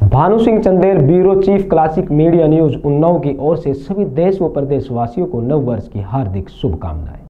Bhanu Singh Chandel, bureau chief, classic media news, Unnao की ओर से सभी देश व प्रदेशवासियों को नव वर्ष की हार्दिक शुभकामनाएं।